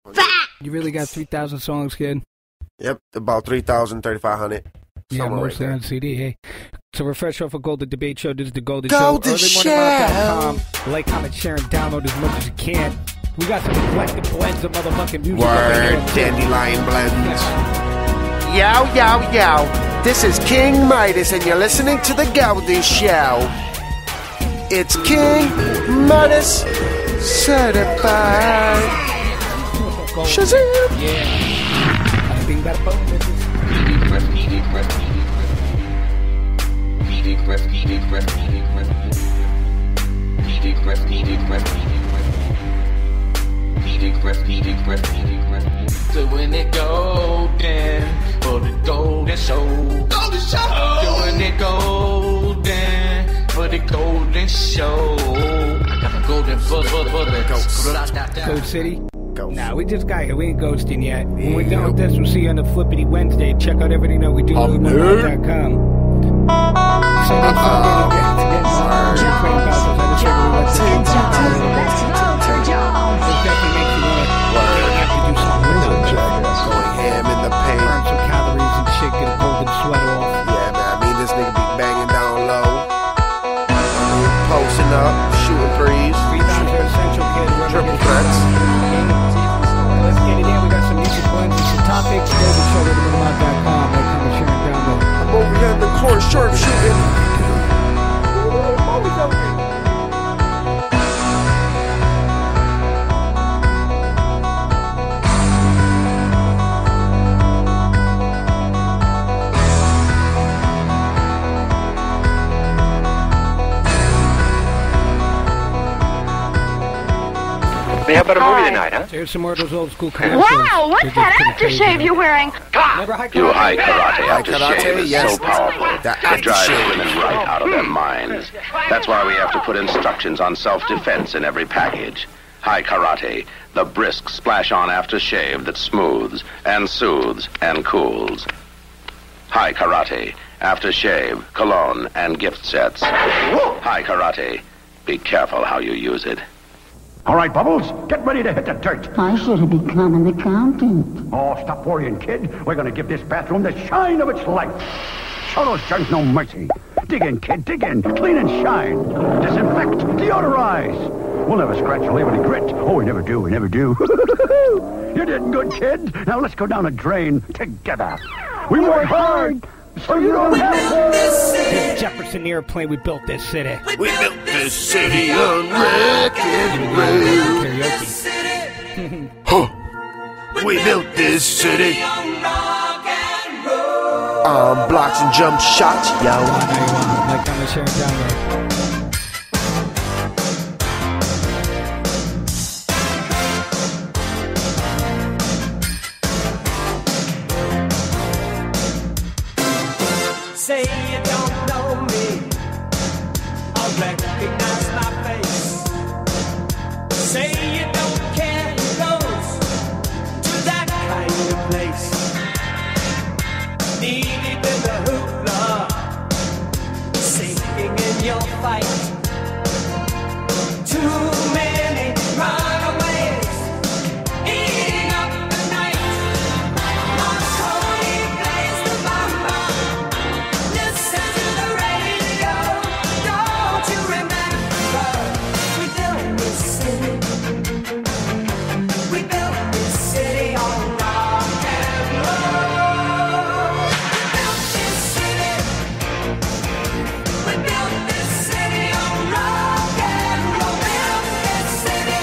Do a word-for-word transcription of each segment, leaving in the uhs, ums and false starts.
You really got three thousand songs, kid? Yep, about three thousand, thirty-five hundred. Yeah, mostly right on C D. Hey, so we're fresh off a Golden Debate Show. This is the Golden, Golden Show. Show. early morning dot com. Like, comment, share, and download as much as you can. We got some eclectic blends of motherfucking music. Word, dandelion blends. Yow, yow, yow. This is King Midas, and you're listening to the Golden Show. It's King Midas certified. Shazam! Yeah. I think that phone bitches. Doing it golden for the golden show. Golden show. Doing it golden for the golden show. I got the golden buzz, buzz, buzz. Code City. Ghost. Nah, we just got here. We ain't ghosting yet. When we're done with this, we'll see you on the Flippity Wednesday. Check out everything that we do at Lily Monroe dot com. So next Sunday, we'll get to get more train battles. I just figured let's do It definitely makes you want to have to do something with them. Going ham in the paint. Burn some calories and shit, get a golden sweater off. Yeah, man, I mean, this nigga be banging down low. Posting up, shooting threes. Rebounds are essential, kid. Triple threats. Let's get it in. We got some music blends and some topics. Golden Show, Lily Monroe dot com. Like, comment, share, and download. I'm over here in the court, sharp shooting. How about a movie tonight, huh? Here's some more of those old school commercials. Wow, what's that aftershave you're wearing? Remember high You high karate High aftershave karate, is yes. so powerful. That It drives aftershave. women right out of their minds. That's why we have to put instructions on self-defense in every package. High karate, the brisk splash-on aftershave that smooths and soothes and cools. High karate, aftershave, cologne, and gift sets. High karate, be careful how you use it. All right, Bubbles, get ready to hit the dirt. I should have become an accountant. Oh, stop worrying, kid. We're going to give this bathroom the shine of its life. Show those germs no mercy. Dig in, kid, dig in. Clean and shine. Disinfect, deodorize. We'll never scratch or leave any grit. Oh, we never do, we never do. You did good, kid. Now let's go down a drain together. We work hard, so you don't have to. This Jefferson Airplane, we built this city. We built this city on wreck and roll. Karaoke. Huh. We built this city on blocks and jump shots, yo. Like, comment, share, and download. Say you don't know me, I recognize my face. Say you don't care who goes to that kind of place. Knee deep in the hoopla, sinking in your fight. Too many runaways, eating up the night. Marconi plays the mama. Listen to the radio, don't you remember? We built this city, we built this city on rock and roll. We built this city, we built this city on rock and roll. Built this city,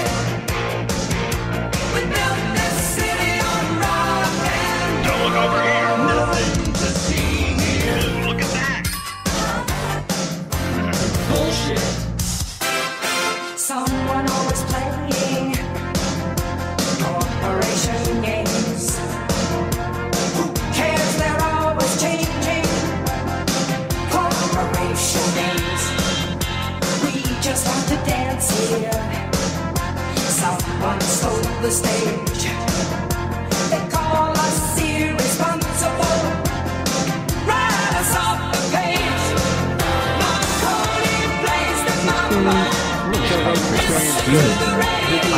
we built this city on rock and roll. Don't look over here. Nothing to see here. Look at that. Bullshit. Someone always playing corporation games. Who cares? They're always changing corporation names. We just want to dance here. Someone stole the stage. They call us irresponsible. Write us off the page. Marconi plays the mama. I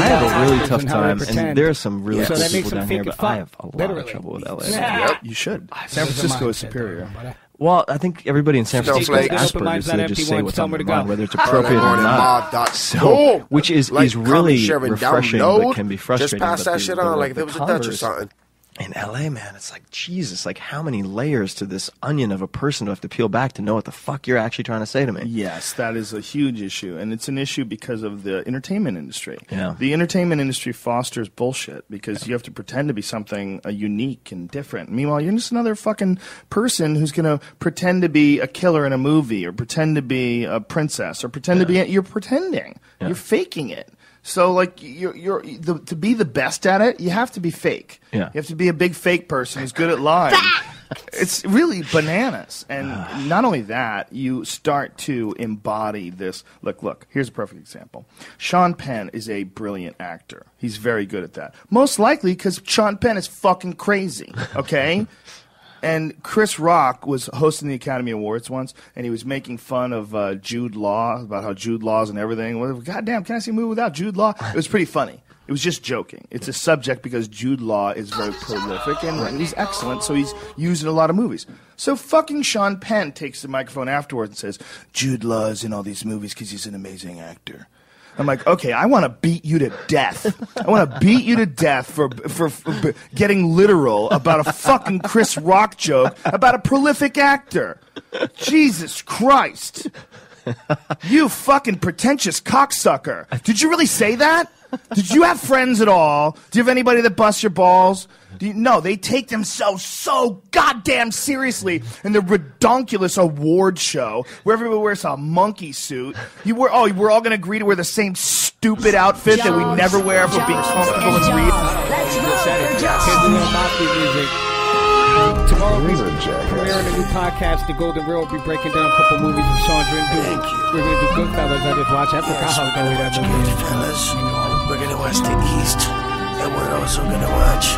I have a about really actors tough and how they time, pretend. and there are some really So cool that makes people them down fake here, as but I fuck. have a lot Literally. of trouble with L A. Yeah. Yep, you should. San That was a Francisco is mindset, superior. though, but, Well, I think everybody in San Francisco is Snowflake. Asperger's, so they just say what's on their mind, whether it's Early appropriate or morning not. mob. So, which is, Like is really Sharon refreshing, download. but can be frustrating. Just pass but that the- shit the- on like the there was a Dutch or converse- something. In L A, man, it's like, Jesus, like how many layers to this onion of a person do I have to peel back to know what the fuck you're actually trying to say to me? Yes, that is a huge issue, and it's an issue because of the entertainment industry. Yeah. The entertainment industry fosters bullshit because you have to pretend to be something uh, unique and different. Meanwhile, you're just another fucking person who's going to pretend to be a killer in a movie or pretend to be a princess or pretend to be – you're pretending. Yeah. You're faking it. So, like, you're, you're the, to be the best at it, you have to be fake. Yeah. You have to be a big fake person who's good at lying. It's really bananas. And not only that, you start to embody this. Look, look, here's a perfect example. Sean Penn is a brilliant actor. He's very good at that. Most likely because Sean Penn is fucking crazy, okay? And Chris Rock was hosting the Academy Awards once, and he was making fun of uh, Jude Law, about how Jude Law's and everything. Well, God damn, can I see a movie without Jude Law? It was pretty funny. It was just joking. It's a subject because Jude Law is very prolific, and he's excellent, so he's used in a lot of movies. So fucking Sean Penn takes the microphone afterwards and says, Jude Law is in all these movies because he's an amazing actor. I'm like, okay, I want to beat you to death. I want to beat you to death for, for for getting literal about a fucking Chris Rock joke about a prolific actor. Jesus Christ. You fucking pretentious cocksucker. Did you really say that? Did you have friends at all? Do you have anybody that busts your balls? Do you, no, they take themselves so goddamn seriously in the redonkulous award show where everybody wears a monkey suit. You wear, oh, we're all going to agree to wear the same stupid outfit that we never wear for being comfortable and real. Here's the little mafia music. Tomorrow we're premiering a new podcast, The Golden Rule. We'll be breaking down a couple movies with Chandra and Duke. We're going to do Goodfellas. I just watched. I forgot how to do that movie. Goodfellas. We're gonna watch The East, and we're also gonna watch.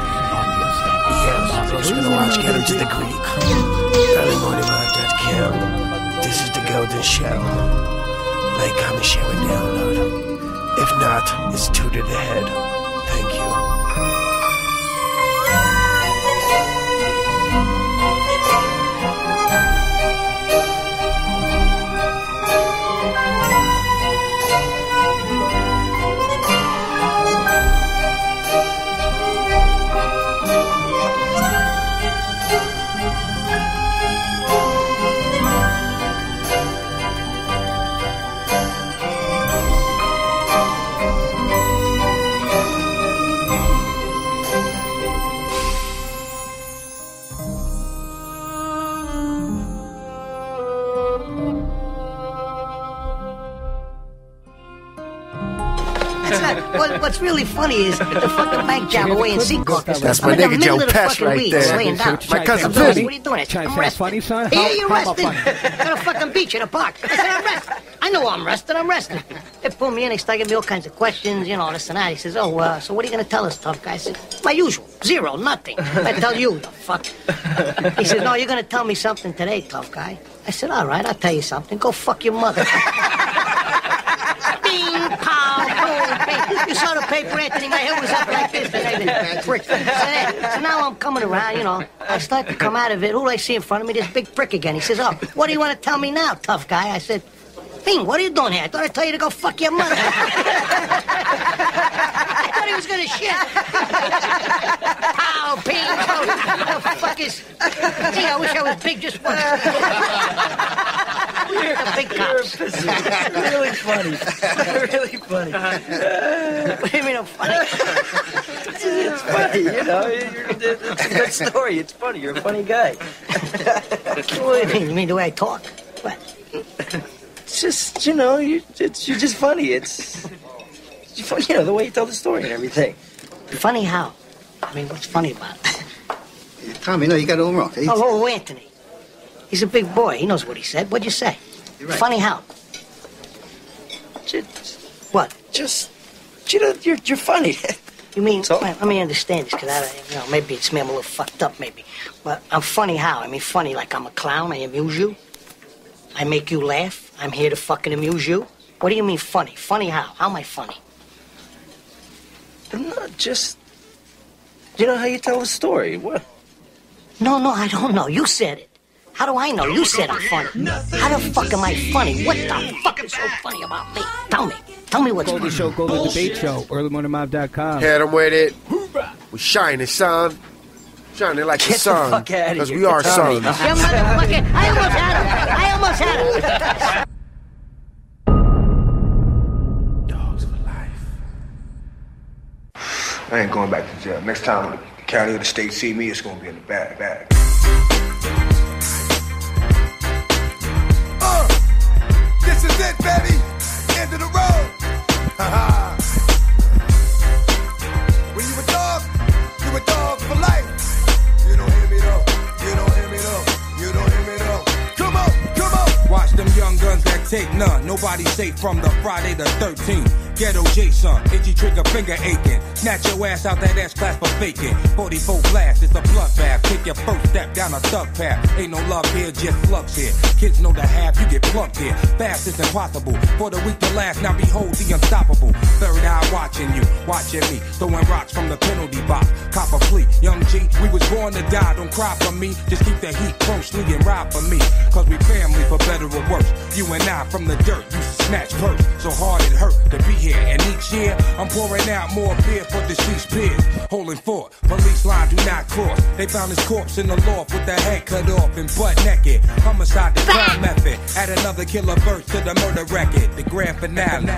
Yes, we're just gonna watch Get Him to the Greek. early morning mob dot com. This is The Golden Show. Like, comment, share, and download. If not, it's two to the head. Thank you. What, what's really funny is the fucking bank job away in Seacawk. That's my nigga Joe Pest right there. Laying down. My cousin What Vinny. are you doing? I said, Trying to I'm say resting. funny, son? Yeah, How- you're how am I resting. funny? Got a fucking beach in a park. I said, I'm resting. I know I'm resting. I'm resting. They pull me in. They start giving me all kinds of questions, you know, this and that. He says, oh, uh, so what are you going to tell us, tough guy? I said, my usual. Zero. Nothing. I tell you, the fuck. He says, no, you're going to tell me something today, tough guy. I said, all right, I'll tell you something. Go fuck your mother. Bing, pow, boom, bing. You saw the paper, Anthony. My head was up like this. And everything. Prick. So, then, so now I'm coming around, you know. I start to come out of it. Who do I see in front of me? This big prick again. He says, oh, what do you want to tell me now, tough guy? I said, Bing, what are you doing here? I thought I'd tell you to go fuck your mother. I thought he was going to shit. Pow, Bing, pow. What the fuck is... Gee, I wish I was big just once. The big cops. Really funny. Really funny. What do you mean I'm funny? It's funny, you know. You're, it's a good story. It's funny. You're a funny guy. What do you mean? You mean the way I talk? What? It's just, you know, you, it's, you're just funny. It's, it's funny, you know, the way you tell the story and everything. Funny how? I mean, what's funny about it? Tommy, no, you got it all wrong. Hey, Oh, oh, Anthony. He's a big boy. He knows what he said. What'd you say? You're right. Funny how? Just, What? just, you know, you're, you're funny. You mean, So? well, let me understand this, because I, you know, maybe it's me, I'm a little fucked up, maybe. But I'm funny how? I mean, funny like I'm a clown, I amuse you. I make you laugh. I'm here to fucking amuse you. What do you mean funny? Funny how? How am I funny? No, just... You know how you tell a story. What? No, no, I don't know. You said it. How do I know? You said I'm funny. How the fuck am I funny? What the fuck is so funny about me? Tell me. Tell me what's Goldie funny. Show, Goldie Debate Show, early morning mob dot com. Hit him with it. We shining, son. Shining like the Get the sun. fuck outta Because here. we are Tommy. sons. Yeah, motherfucker. I almost had him. I almost had him. I ain't going back to jail. Next time the county or the state see me, it's gonna be in the bag bag. Uh, this is it, baby. End of the road. Ha-ha. When you a dog, you a dog for life. You don't hear me though. You don't hear me though. You don't hear me though. Come on, come on. Watch them young guns that take none. Nobody safe from the Friday the thirteenth. Ghetto Jason, itchy trigger finger aching. Snatch your ass out that S-class for faking. forty-four blast, it's a bloodbath. Take your first step down a thug path. Ain't no love here, just slugs here. Kids know the half, you get plucked here. Fast is impossible. For the weak to last, now behold the unstoppable. Third eye watching you, watching me. Throwing rocks from the penalty box. Cop a plea. Young G, we was born to die. Don't cry for me. Just keep the heat closely and ride for me. Cause we family for better or worse. You and I from the dirt, used to snatch purse. So hard it hurt to be here. And each year, I'm pouring out more beer for deceased peers. Holding fort, police line do not cross. They found his corpse in the loft with the head cut off and butt naked. Homicide, the crime method. Add another killer verse to the murder record. The grand finale.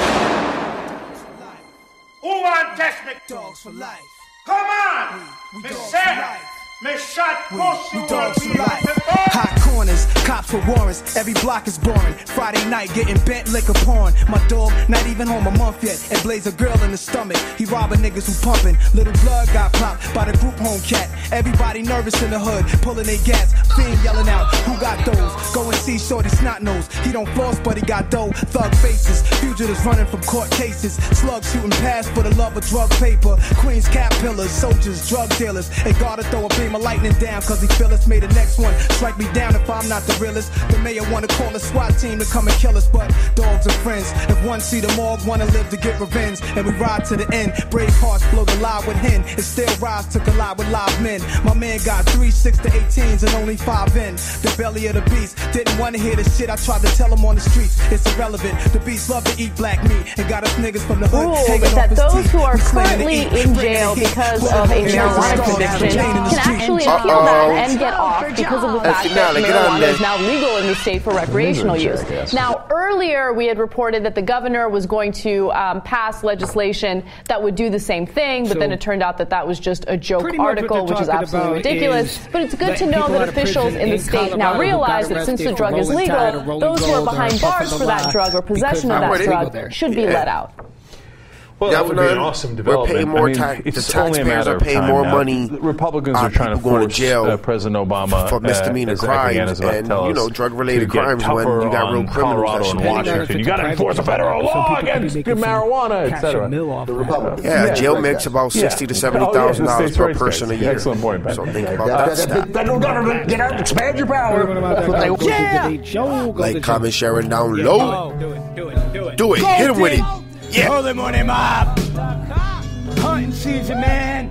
Who want test me? Dogs for life. Come on! We, we me said, me shot push you dogs for life. Hot corners, cops with warrants. Every block is boring. Friday night getting bent liquor pouring. My dog not even home a month yet and blaze a girl in the stomach. He robbing niggas who pumping. Little blood got popped by the group home cat. Everybody nervous in the hood, pulling their gas. Fiend yelling out, who got those? Go and see Shorty Snot Nose. He don't floss, but he got dough. Thug faces, fugitives running from court cases. Slugs shooting past for the love of drug paper. Queens cap pillars, soldiers, drug dealers. They gotta throw a beam of lightning down, cause he feel us. May the next one strike me down if I'm not the realest. The mayor wanna call a SWAT team to come and kill us, but dogs are friends. If one see the morgue, wanna live to get revenge. And we ride to the end. Brave hearts blow the lie with hen. And still rise to collide with live men. My man got three six to eighteens and only five in. The belly of the beast. Didn't wanna hear the shit I tried to tell him on the streets. It's irrelevant. The beast love to eat black meat. And got us niggas from the hood Rule hanging is off that his those teeth. who are We slaying to currently eat, in bringing jail the heat. because Put of a in the marijuana street. conviction Chain in the can street. actually Uh-oh. appeal that and get off because of the That's fact finale. that Get on marijuana there. is now legal in the state for recreational use. Now, earlier we had reported that the governor was going to um, pass legislation that would do the same thing, but So, then it turned out that that was just a joke pretty much what article, they're which is talking absolutely about ridiculous. is But it's good to letting know people that out of officials prison in the in state Colorado now who realize got that since the arrested drug for is rolling Tide or legal, rolling those who are gold or behind puffing bars the for that lie drug or possession of because that they're drug should be Yeah. let out. Well, that would be an awesome development. We're paying more I mean, tax. it's The only a taxpayers matter are of paying time more now. money. The Republicans on are trying to people going force to jail uh, President Obama for misdemeanor uh, as crimes Etienne is about to and, tell you us, know, drug-related to get crimes when tougher you got real on criminals Colorado that and should- Washington. You got to enforce a federal law against marijuana, et cetera. The Republicans. Yeah, jail makes about sixty to seventy thousand dollars per person a year. Excellent point, Ben. So think about that. Federal government, get out, expand your power. Yeah. Like, comment, share, and down low. Do it, do it, do it. Do it. Hit him with it. Yeah. Early morning mob. Hunting season, man.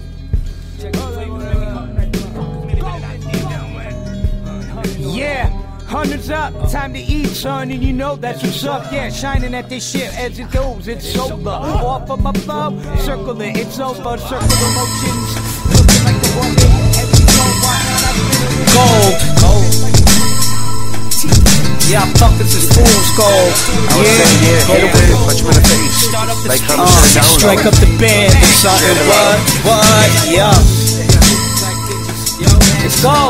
Yeah, hundreds up, time to eat, son, and you know that's what's up. Yeah, shining at this shit as it goes, it's solar. Off of my thumb, circle it, it's over, circle emotions. Looking like the one as we go, gold, gold. Yeah, fuckers is fool's gold. I was saying, yeah, hit him with it, punch him in the face. Like, come Uh, shut down. strike up the band, it's something, what, what, yeah. Let's go.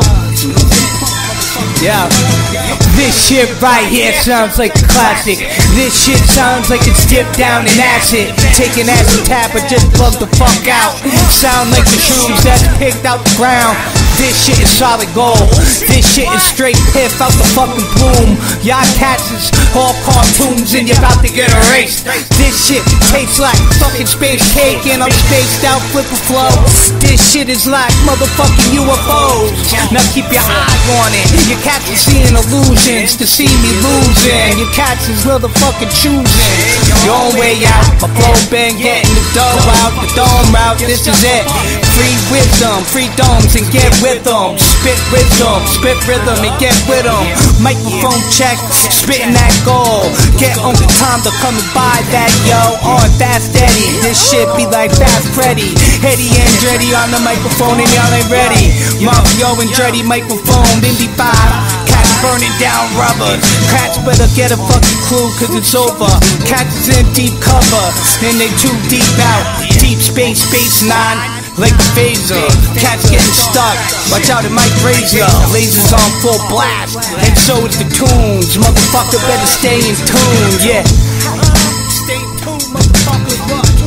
Yeah. This shit right here sounds like a classic. This shit sounds like it's dipped down in acid. Take an acid tap or just plug the fuck out. Sound like the shrooms that's picked out the ground. This shit is solid gold. This shit is straight piff out the fucking plume. Y'all cats is all cartoons and you're about to get erased. This shit tastes like fucking space cake and I'm spaced out flipper flow. This shit is like motherfucking U F Os. Now keep your eye on it. Your cat cats will seeing illusions to see me losing. Your cats is motherfucking choosing your own way out. My flow been getting the dough out, the dome route. This is it. Free wisdom, free domes and get with them. Spit wisdom, spit rhythm and get with them. Microphone check, spitting that gold. Get on the time to come and buy that, yo. On Fast Eddie, this shit be like Fast Freddy. Eddie and Dreddy on the microphone and y'all ain't ready. Mario and Dreddy microphone, Indy five. Cats burning down rubbers. Cats better get a fucking clue cause it's over. Cats is in deep cover and they too deep out. Deep space, space nine. Like the phaser, cats getting stuck. Watch out, it might raise ya. Lasers on full blast, and so is the tunes. Motherfucker better stay in tune, yeah. Stay in tune, motherfucker.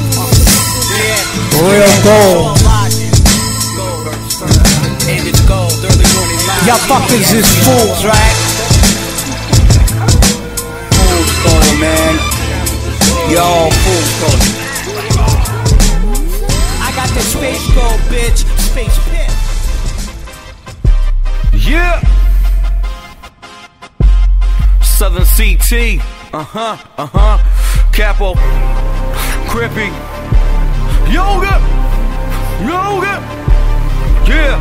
Yeah. Real gold. And it's gold, early morning live. Y'all fuckers is fools, right? Fools gold, man. Y'all fools gold. Got the space gold, bitch. Space pit. Yeah. Southern C T. Uh huh. Uh huh. Capo. Crippy. Yoga. Yoga. Yeah.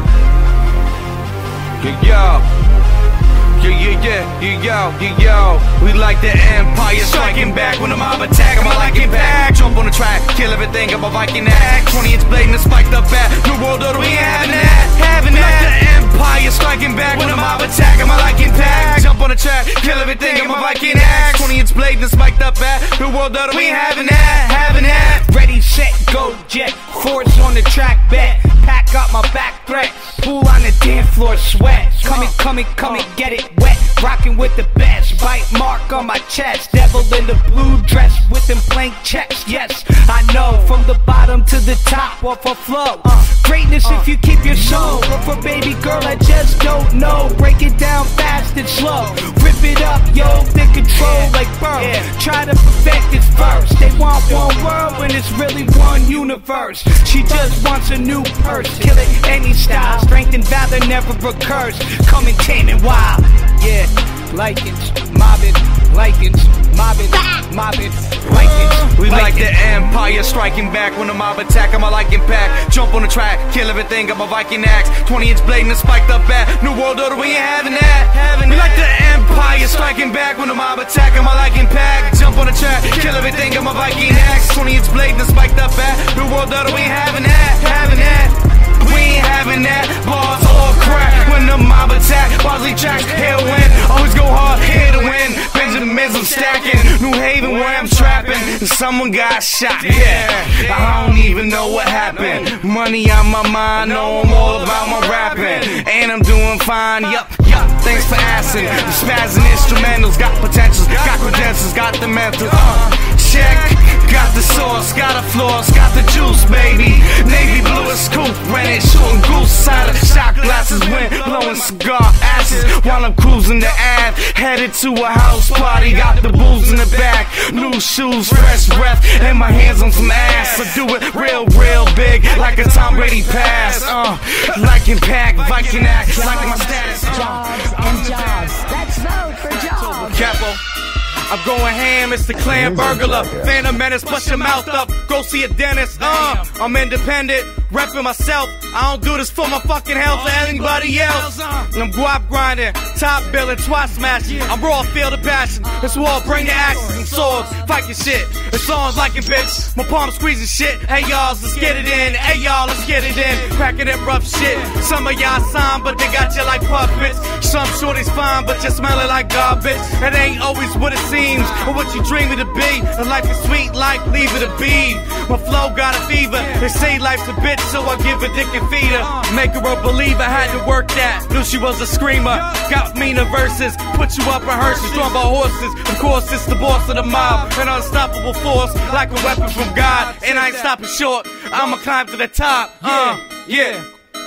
Yeah, yeah. Yeah, yeah, yeah, yeah, yo, yeah, yo. We like the Empire striking back when the mob attack. I'm like it back. Jump on the track, kill everything. I'm a Viking act. twenty inch blade and a spiked up bat. New world order, we ain't having that. Having that. Like the Empire striking back when the mob attack. I'm like it back. Jump on the track, kill everything. I'm a Viking act. twenty inch blade and a spiked up bat. New world order, we ain't having that. Having that. Ready, set, go, jet. Force on the track, bet. Pack up my back threat. Pool on the dance floor, sweat. Coming, coming, coming, get it wet. Rocking with the best. Bite mark on my chest. Devil in the blue dress with them blank checks. Yes, I know. From the bottom to the top, off a flow. Uh, greatness uh, if you keep your soul. But for baby girl, I just don't know. Break it down fast and slow. Rip it up, yo. They control like Burr. Try to perfect it first. They want one world when it's really one universe. She just wants a new purse. Kill it any style. Strength and valor never recurs. Coming tame and wild. Yeah, likens, mobbing, likens, mobbing, mobbing, likens. We like the Empire striking back when the mob attack. I'm a like impact. Jump on the track, kill everything. I'm a Viking axe. twenty inch blade and a spiked up bat. New world order, we ain't having that. Having we like the Empire striking back when the mob attack. I'm a like impact. Jump on the track, kill everything. I'm a Viking axe. twenty inch blade and a spiked up bat. New world order, we ain't having that. Having that. We ain't having that. Bars all crack when the mob attack. Bosley tracks, heroin. Always go hard, here to win. Benjamins, I'm stacking. New Haven, where I'm trapping. Someone got shot, yeah. I don't even know what happened. Money on my mind, know I'm all about my rapping. And I'm doing fine, yup, yup. Thanks for asking. The spazzing instrumentals got potentials, got credentials, got the mental. Uh, check. Got the sauce, got the floors, got the juice, baby. Navy blue is scoop, ran it, shooting goose. Side of shot glasses, wind, blowing cigar ashes. While I'm cruising the Ave, headed to a house party. Got the booze in the back, new shoes, fresh breath, and my hands on some ass. So do it real, real big, like a Tom Brady pass. Uh, like Impact, Viking act, like my status. Jobs and jobs. Let's vote for jobs. Capo. I'm going ham, it's the clan burglar. Phantom menace, bust your mouth up. Go see a dentist, uh. I'm independent, repping myself. I don't do this for my fucking health or anybody else. I'm guap grinding, top billing, twat smashing. I'm raw, feel the passion. It's war, bring the axes and swords. Fight your shit. It's songs like it, bitch. My palm squeezing shit. Hey y'all, let's get it in. Hey y'all, let's get it in. Cracking that rough shit. Some of y'all sign, but they got you like puppets. Some shorties fine, but you smelling like garbage. It ain't always what it seems. Or what you dream it to be. A life is sweet like leave it a be. My flow got a fever. They say life's a bitch, so I give a dick and feed her. Make her a believer, had to work that. Knew she was a screamer. Got meaner verses, put you up in hearses, drawn by horses. Of course, it's the boss of the mob. An unstoppable force, like a weapon from God. And I ain't stopping short. I'ma climb to the top. Uh, yeah.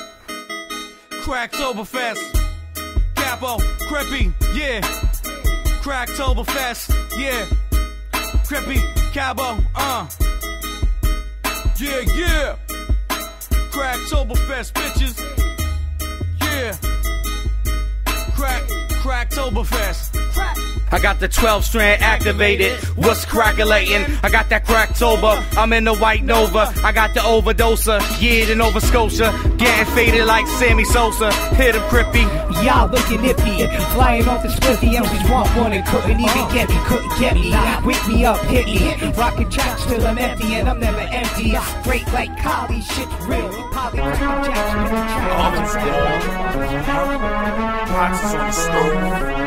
Cracktoberfest. Capo, Crippy, yeah. Cracktoberfest, yeah. Crippy, Cabo, uh. Yeah, yeah. Cracktoberfest, bitches. Yeah. Crack, Cracktoberfest. I got the twelve strand activated. What's crackulating? I got that Cracktober. I'm in the White Nova. I got the overdoser. Yeah, the Nova Scotia. Getting faded like Sammy Sosa. Hit him crippy. Y'all looking nippy. Flying off the spliffy. I'm just want one and couldn't even get me. Couldn't get me. Wake me up, hit me. Rockin' tracks till I'm empty and I'm never empty. Great like Collie. Shit's real. Polly Jackson in the track. Pots is on the stove.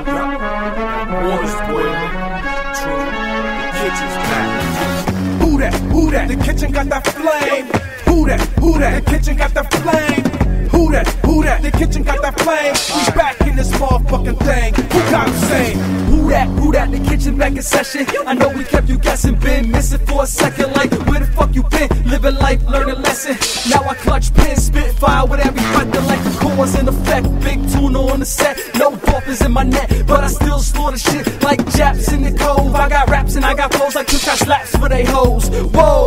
Water's boiling. True. The kitchen's back. Who that? Who that? The kitchen got that flame. Who that? Who that? The kitchen got that flame. Who that? Who that? The kitchen got that flame. We back in this motherfucking thing. Who got him saying? Who that? Who that? The kitchen back in session. I know we kept you guessing, been missing for a second. Like, where the fuck you been? Living life, learning lesson. Now I clutch pen, spit fire with every breath. The electric cause in effect. Big tuna on the set. No dolphins in my net, but I still slaughter shit like Japs in the cove. I got raps and I got flows like two got slaps for they hoes. Whoa.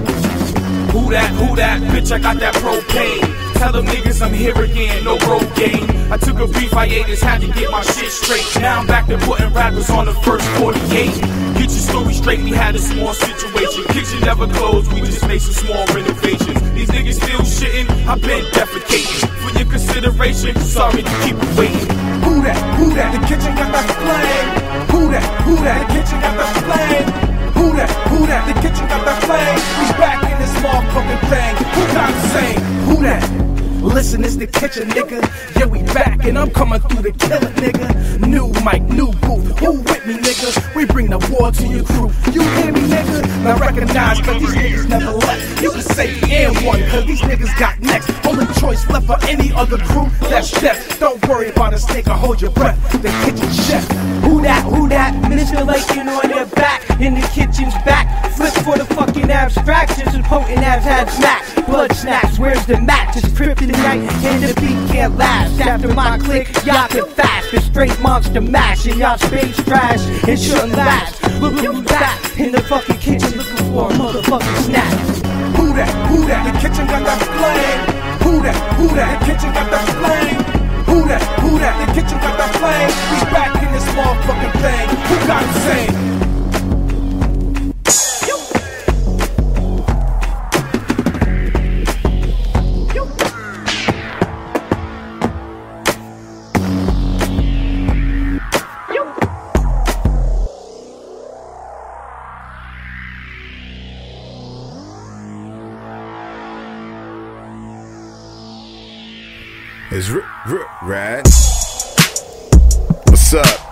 Who that? Who that? Bitch, I got that propane. Tell them niggas I'm here again, no road game. I took a brief hiatus, had to get my shit straight. Now I'm back to putting rappers on the first forty-eight. Get your story straight, we had a small situation. Kitchen never closed, we just made some small renovations. These niggas still shitting, I've been defecating. For your consideration, sorry to keep you waiting. Who that? Who that? The kitchen got that flame. Who that? Who that? The kitchen got that flame. Who that? Who that? The kitchen got that flame. We back in this motherfucking thing. Who got him saying? Who that? Listen, it's the kitchen, nigga. Yeah, we back and I'm coming through to kill it, nigga. New mic, new booth. Who with me, nigga? We bring the war to your crew. You hear me, nigga? Now recognize, cause these niggas never left. You can say and one, cause these niggas got next. Only choice left for any other crew, that's death. Don't worry about us, nigga, hold your breath. The kitchen chef. Who that? Who that? Manipulation on your back. In the kitchen's back. Flip for the fucking abstractions and potent abs had smack. Blood snaps, where's the match? It's kryptonite and the beat can't last. After my click, y'all can fast. It's straight monster mash and y'all space trash. It shouldn't last. Look who's back in the fucking kitchen looking for a motherfucking snack. Who that? Who that? The kitchen got that flame. Who that? Who that? The kitchen got that flame. Who that? Who that? The kitchen got that flame. We back in this motherfucking thing. Who got him saying? It's r- r- rad. What's up?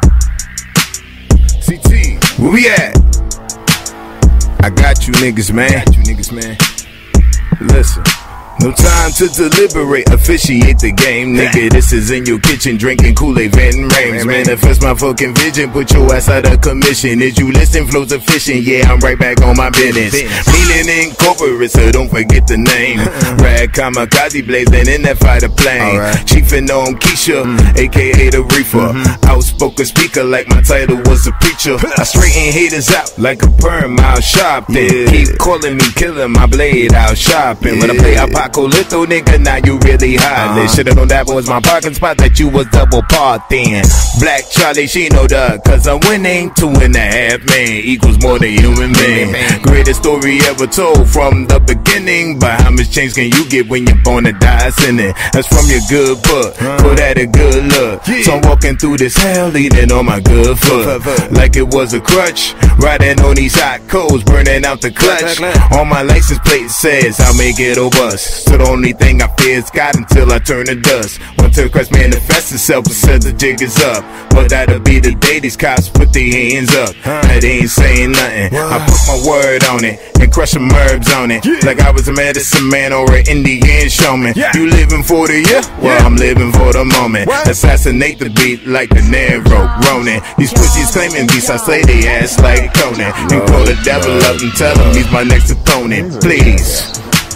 C T, where we at? I got you niggas, man. I got you niggas, man. Listen. No time to deliberate, officiate the game, nigga. This is in your kitchen, drinking Kool-Aid, venting rains. Manifest my fucking vision, put your ass out of commission. Is you listen, flows efficient? Yeah, I'm right back on my business. Meaning incorporate, so don't forget the name. Rad kamikaze blazing in that fighter plane. Chiefin' on Keisha, aka the reefer. Outspoken speaker, like my title was a preacher. I straighten haters out like a perm, I'll shop then. Keep calling me killer, my blade out shopping. When I play out Little nigga, now you really hot. Uh-huh. Shoulda known that was my parking spot, that you was double parked in. Black Charlie, she know that, cause I'm winning. Two and a half man equals more than human being. Greatest story ever told from the beginning. But how much change can you get when you're born to die sinning? That's from your good book, put at a good look. So I'm walking through this hell, leaning on my good foot, like it was a crutch. Riding on these hot coals, burning out the clutch. On my license plate says I'll make it or bust. So the only thing I fear is God until I turn to dust. Until Christ manifests itself and said the jig is up. But that'll be the day these cops put their hands up. That ain't saying nothing. I put my word on it and crush some herbs on it. Like I was a medicine man or an Indian showman. You living for the year? Well, I'm living for the moment. Assassinate the beat like the Nero Ronin. These pussies claiming beats, I slay they ass like Conan. And call the devil up and tell him he's my next opponent. Please.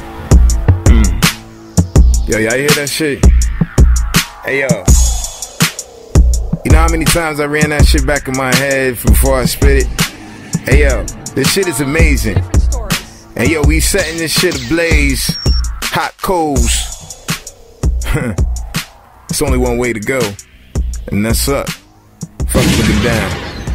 Yo, y'all hear that shit? Hey, yo. You know how many times I ran that shit back in my head before I spit it? Hey, yo, this shit is amazing. And yo, we setting this shit ablaze. Hot coals. It's only one way to go. And that's up. Fuck with it down.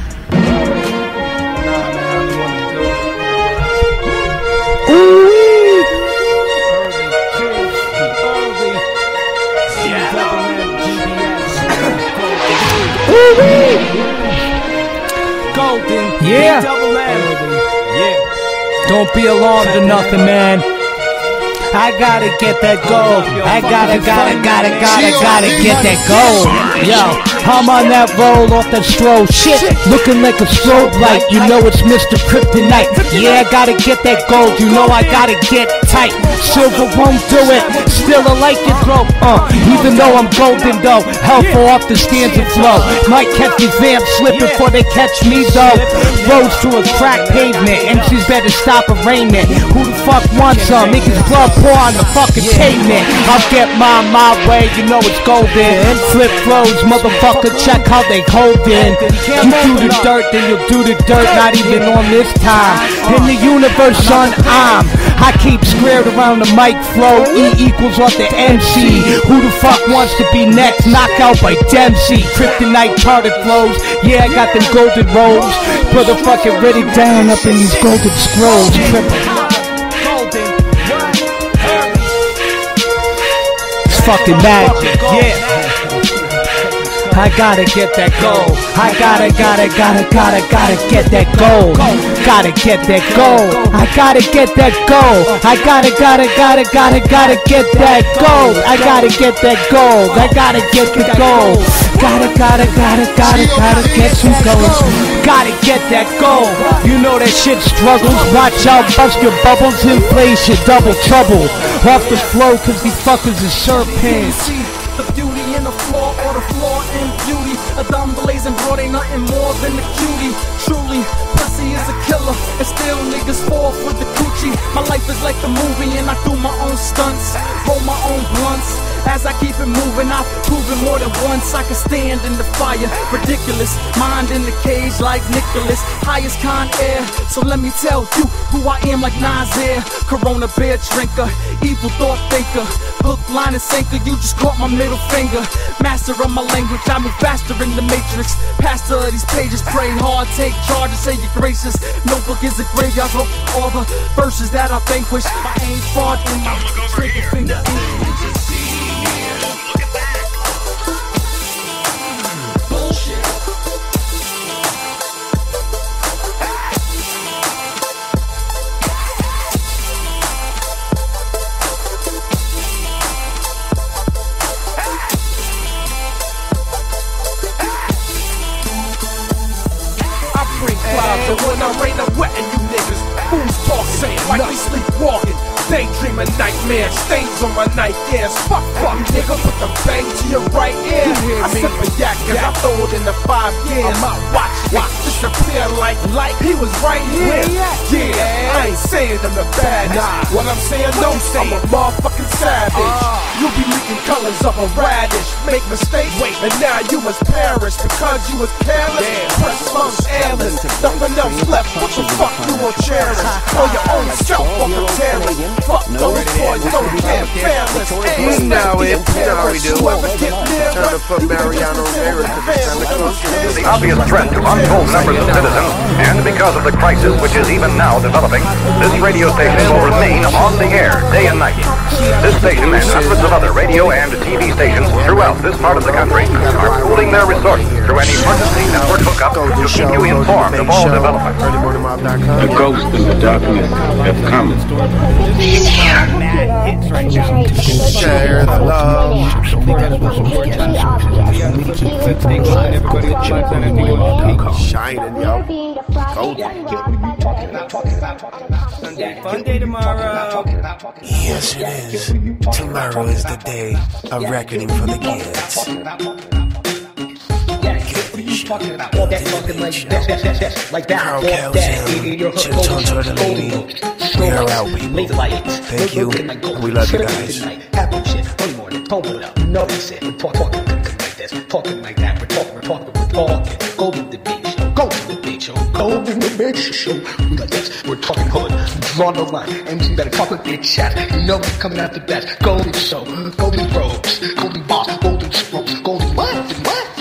Golden, yeah. Double M. Yeah. Don't be alarmed or nothing, man. I gotta get that gold. I gotta, gotta, gotta, gotta, gotta get that gold. Yo, I'm on that roll off that strobe. Shit, looking like a strobe light. You know it's Mister Kryptonite. Yeah, I gotta get that gold. You know I gotta get tight. Silver won't do it. Still I like it, bro. Uh, even though I'm golden though, helpful off the standard flow. Might catch these vamps slipping before they catch me though. Roads to a cracked pavement. M Cs better stop arraignment. Who the fuck wants some? Niggas blood pour on the fucking pavement. I'll get mine my way, you know it's golden. Flip flows, motherfucker, check how they holdin'. You do the dirt, then you'll do the dirt, not even on this time. In the universe, son, I'm I keep squared around the mic flow. E equals off the M C. Who the fuck wants to be next? Knockout by Dempsey. Kryptonite charted flows. Yeah, I got them golden rolls. Motherfucker, ready down up in these golden scrolls. Fucking magic, yeah. I gotta get that gold. I gotta, gotta, gotta, gotta, gotta get that gold. Gotta get that gold. I gotta get that gold. I gotta, gotta, gotta, gotta, gotta get that gold. I gotta get that gold. I gotta get the gold. Gotta, gotta, gotta, gotta, gotta get some gold. Gotta get that gold. You know that shit struggles. Watch out, bust your bubbles. Inflation, double trouble. Off the flow, cause these fuckers is serpents. The beauty in the flaw or the flaw in beauty. A dumb blazing broad ain't nothing more than a cutie. Truly, pussy is a killer, and still niggas fall for the coochie. My life is like a movie, and I do my own stunts, roll my own blunts. As I keep it moving, I've proven more than once I can stand in the fire. Ridiculous, mind in the cage like Nicholas. Highest con air, so let me tell you who I am like Nasir. Corona beer drinker, evil thought thinker. Hook, line, and sinker, you just caught my middle finger. Master of my language, I move faster in the matrix. Pastor of these pages, pray hard, take charge and say you're gracious. Notebook is a graveyard, wrote all the verses that I vanquish. I ain't far in my trigger finger. And when I rain, I'm wetting you niggas. Fools talk, saying like we sleepwalking. Daydreaming nightmares, stains on my nightmares. Fuck, fuck, nigga, put the bang to your right ear. I sip a yak, cause I throw it in the five years. My watch, watch disappear like light. He was right here. Yeah, I ain't saying I'm the baddest. What I'm saying, don't say I'm a motherfucking savage. You be leaking colors of a radish. Make mistakes, wait, and now you must perish because you was careless. Press lungs airless, nothing else left. What the fuck you will cherish? For your own self, fuck a terrorist. Fuck those boys, don't care, fearless. We know it, we know how we do. Trying to put Mariano Rivera to the center. The obvious threat to untold numbers of citizens, and because of the crisis which is even now developing, this radio station will remain on the air day and night. This station and hundreds of other radio and T V stations throughout this part of the country are pooling their resources through an emergency network hookup to keep you informed of all developments. The ghost and the darkness have come. He's here. Share the love. Shining, yo. Golden. Fun day tomorrow. Yes, it is. Tomorrow is the day of reckoning for the kids. Talking about all that fucking like that, that, that, that, like that, all that. Chill, tone to the lady. We are out, people. Thank you. We love you guys. Apple shit, one more, tone it up. No, he said, we're talking like this, talking like that. We're talking, we're talking, we're talking. Golden the Big Show, Golden the Big Show, Golden the Big Show. We like this, we're talking hood, draw the line. M C better talk with big chat. You know we're coming out the best. Golden Show, Golden Robes, Golden Boss, Golden Strokes, Golden what? What?